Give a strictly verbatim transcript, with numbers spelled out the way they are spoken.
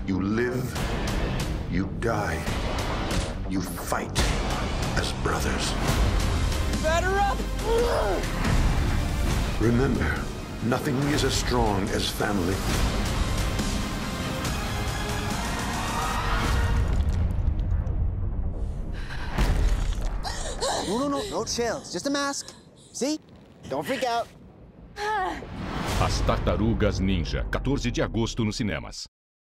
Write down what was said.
You live, you die, you fight as brothers. Batter up! Remember, nothing is as strong as family. No, no, no, no chills. Just a mask. See? Don't freak out. As Tartarugas Ninja, quatorze de agosto nos cinemas.